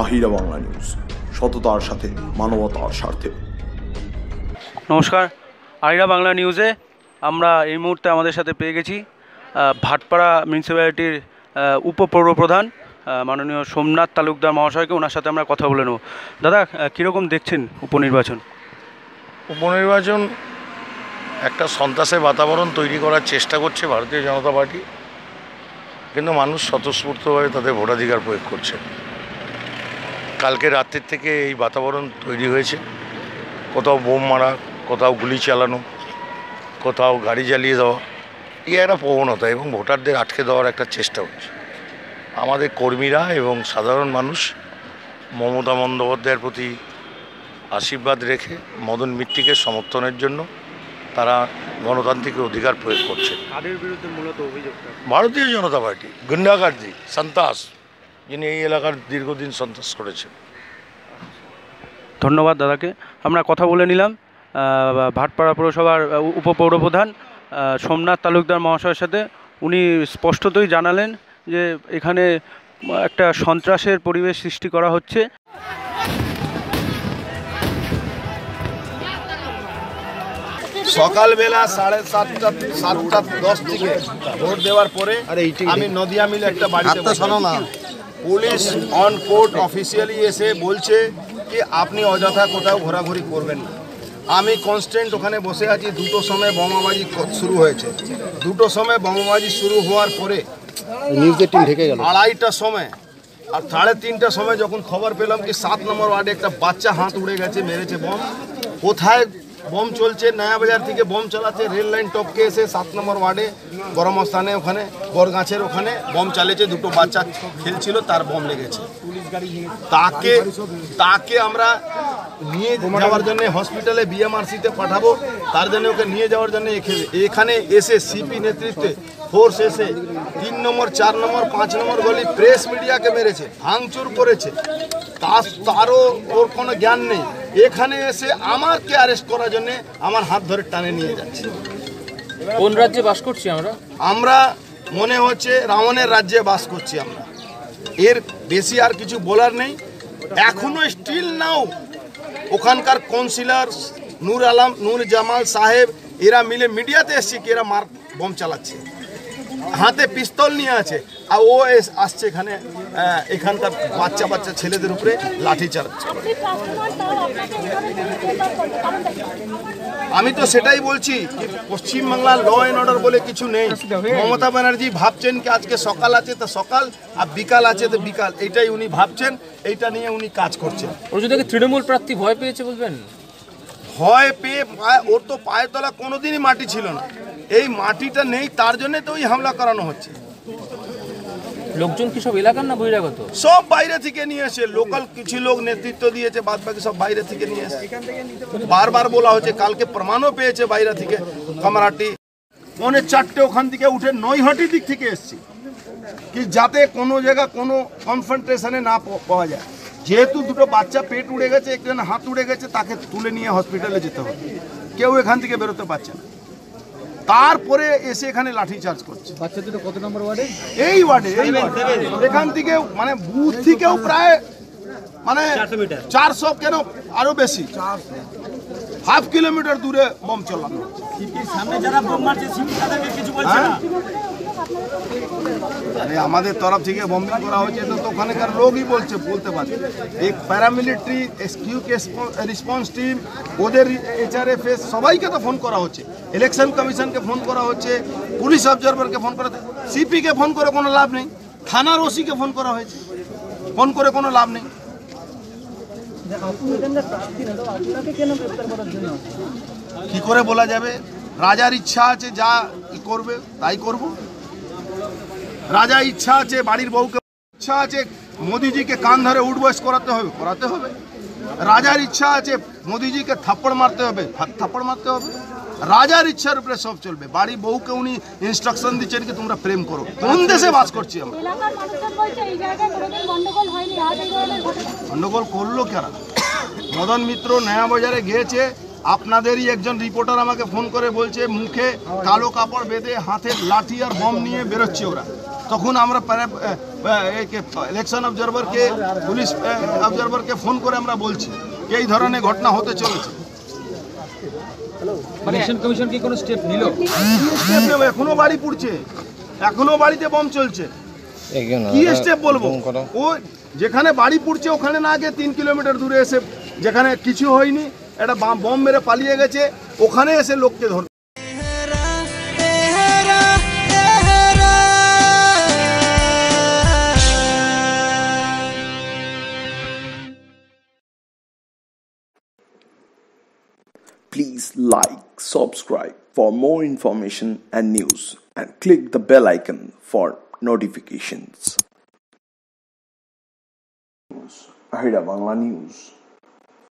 আহিরা Bangla news, সততার সাথে মানবতার স্বার্থে। নমস্কার, আহিরা বাংলা নিউজে আমরা এই মুহূর্তে আমাদের সাথে পেয়ে গেছি ভাটপাড়া মিউনিসিপ্যালিটির উপপৌরপ্রধান মাননীয় সোমনাথ তালুকদার মহাশয়কে। ওনার সাথে আমরা কথা বলে নেব। দাদা, কীরকম দেখছেন উপনির্বাচন? উপনির্বাচন একটা সন্ত্রাসের বাতাবরণ তৈরি করার চেষ্টা করছে ভারতীয় জনতা পার্টি, কিন্তু মানুষ স্বতঃস্ফূর্তভাবে তাদের ভোটাধিকার প্রয়োগ করছে। কালকে রাত্রির থেকে এই বাতাবরণ তৈরি হয়েছে। কোথাও বোম মারা, কোথাও গুলি চালানো, কোথাও গাড়ি জ্বালিয়ে দেওয়া, এই একটা প্রবণতা এবং ভোটারদের আটকে দেওয়ার একটা চেষ্টা হচ্ছে। আমাদের কর্মীরা এবং সাধারণ মানুষ মমতা বন্দ্যোপাধ্যায়ের প্রতি আশীর্বাদ রেখে মদন মিত্তিকের সমর্থনের জন্য তারা গণতান্ত্রিক অধিকার প্রয়োগ করছে। তাদের বিরুদ্ধে মূলত অভিযোগটা ভারতীয় জনতা পার্টি গুন্ডাগার্দি, সন্ত্রাস, যিনি এই এলাকার দীর্ঘদিন সন্ত্রাস করেছেন। ধন্যবাদ দাদাকে। আমরা কথা বলে নিলাম ভাটপাড়া পৌরসভার উপপৌরপ্রধান সোমনাথ তালুকদার মহাশয়ের সাথে। উনি স্পষ্টতই জানালেন যে এখানে একটা সন্ত্রাসের পরিবেশ সৃষ্টি করা হচ্ছে। সকালবেলা 7:30 থেকে ভোট দেওয়ার পরে আমি নদিয়া মিলে একটা বাড়িতে পুলিশ অন কোর্ট অফিসিয়ালি এসে বলছে কি আপনি অযথা কোথাও ঘোরাঘুরি করবেন না। আমি কনস্ট্যান্ট ওখানে বসে আছি। 2টোর সময় বোমাবাজি শুরু হয়েছে। 2টোর সময় বোমাবাজি শুরু হওয়ার পরে নিউজের টিম ঢেকে গেল 2:30টার সময়। আর 3:30টার সময় যখন খবর পেলাম কি 7 নম্বর ওয়ার্ডে একটা বাচ্চা হাত উড়ে গেছে, মেরেছে বোম। কোথায় বোম চলছে? নয়াবাজার থেকে বোম চালাচ্ছে, রেল লাইন টপকে এসে 7 নম্বর ওয়ার্ডে গরমস্থানে ওখানে বরগাছের ওখানে বোম চালিয়েছে। 2টো বাচ্চা খেলছিল, তার বোম লেগেছে। তাকে আমরা নিয়ে যাওয়ার জন্য হসপিটালে বিএমআরসিতে পাঠাবো। তার জন্য ওকে নিয়ে যাওয়ার জন্য এখানে এসে সিপি নেতৃত্বে ফোর্স এসে 3 নম্বর 4 নম্বর 5 নম্বর গলি প্রেস মিডিয়াকে মেরেছে, ভাঙচুর করেছে। তারও ওর কোনো জ্ঞান নেই। এখানে এসে আমাকে অ্যারেস্ট করার জন্য আমার হাত ধরে টানে নিয়ে যাচ্ছে। কোন রাজ্যে বাস করছি আমরা? আমরা মনে হচ্ছে রাবণের রাজ্যে বাস করছি আমরা। এর বেশি আর কিছু বলার নেই। এখনো স্টিল নাও ওখানকার কাউন্সিলর নূর জামাল সাহেব এরা মিলে মিডিয়াতে এসছে কি এরা বোম চালাচ্ছে, হাতে পিস্তল নিয়ে আছে। আর ও আসছে এখানে এখানকার বাচ্চা ছেলেদের উপরে লাঠি চালাচ্ছে। আমি তো সেটাই বলছি, পশ্চিমবাংলার ল অ্যান্ড অর্ডার বলে কিছু নেই। মমতা ব্যানার্জি ভাবছেন কি আজকে সকাল আছে তো সকাল, আর বিকাল আছে তো বিকাল, এইটাই উনি ভাবছেন, এইটা নিয়ে উনি কাজ করছেন। ওর যদি তৃণমূল প্রার্থী ভয় পেয়েছে বলবেন? ভয় পেয়ে ওর তো পায়ের তলা কোনোদিনই মাটি ছিল না। এই মাটিটা নেই, তার জন্য তো ওই হামলা করানো হচ্ছে। লোকজন কি সব এলাকার না বহিরাগত? সব বাইরে থেকে নিয়ে এসে, লোকাল কিছু লোক নেতৃত্ব দিয়েছে, বাদ বাকি সব বাইরে থেকে নিয়ে এসে। বারবার বলা হচ্ছে, কালকে প্রমাণও পেয়েছে বাইরে থেকে। কামারহাটি 4:45 ওখান থেকে উঠে নৈহাটি দিক থেকে এসছি কি যাতে কোনো জায়গা কোনো কনফ্রন্টেশনে না পাওয়া যায়। যেহেতু 2টো বাচ্চা পেট উড়ে গেছে, একজন হাত উড়ে গেছে, তাকে তুলে নিয়ে হসপিটালে যেতে হবে। কেউ এখান থেকে বেরোতে পারছে না। তারপরে এসে এখানে লাঠি চার্জ করছে। বাচ্চা দুটো কত নম্বর ওয়ার্ডে? এই ওয়ার্ডে। এখান থেকে মানে বুথ থেকেও প্রায় মানে 400 কেন আরো বেশি, 5 কিলোমিটার দূরে বোম চালানো। আমাদের তরফ থেকে বম্বিং করা হয়েছে তো ওখানকার লোকই বলতে পারছে। এই প্যারামিলিটারি এসকিউ রেসপন্স টিম, ওদের HRFS সবাইকে তো ফোন করা হচ্ছে, ইলেকশন কমিশনকে ফোন করা হচ্ছে, পুলিশ অবজারভারকে ফোন করা, সিপিকে ফোন করে কোনো লাভ নেই, থানার ওসিকে ফোন করা হয়েছে, ফোন করে কোনো লাভ নেই। কি করে বলা যাবে? রাজার ইচ্ছা আছে, যা করবে তাই করব। রাজা ইচ্ছা আছে, বাড়ির বউকে ইচ্ছা আছে মোদিজিকে কান ধরে উঠবস করাতে হবে। রাজার ইচ্ছা আছে মোদিজিকে থাপ্পড় মারতে হবে, থাপ্পড় মারতে হবে। রাজার ইচ্ছার উপরে সব চলবে। বাড়ি বউকে উনি ইনস্ট্রাকশন দিচ্ছেন কি তোমরা প্রেম করো। কোন দেশে বাস করছি আমরা? গন্ডগোল করলো কারা? মদন মিত্র নয়াবাজারে গিয়েছে, আপনাদেরই একজন রিপোর্টার আমাকে ফোন করে বলছে মুখে কালো কাপড় বেঁধে হাতে লাঠি আর বম নিয়ে বেরোচ্ছে ওরা। তখন আমরা ইলেকশন অবজারভারকে পুলিশ অবজারভারকে ফোন করে আমরা বলছি যে এই ধরনের ঘটনা হতে চলেছে। ইলেকশন কমিশন কি কোনো স্টেপ নিল? স্টেপ নেবে, এখনো বাড়ি পুড়ছে, এখনো বাড়িতে বম চলছে, কি স্টেপ বলবো? ও যেখানে বাড়ি পুড়ছে ওখানে না গিয়ে 3 কিলোমিটার দূরে এসে, যেখানে কিছু হয়নি একটা বম মেরে পালিয়ে গেছে, ওখানে এসে লোককে ধর। Please like, subscribe for more information and news, and click the bell icon for notifications. Ahira Bangla News.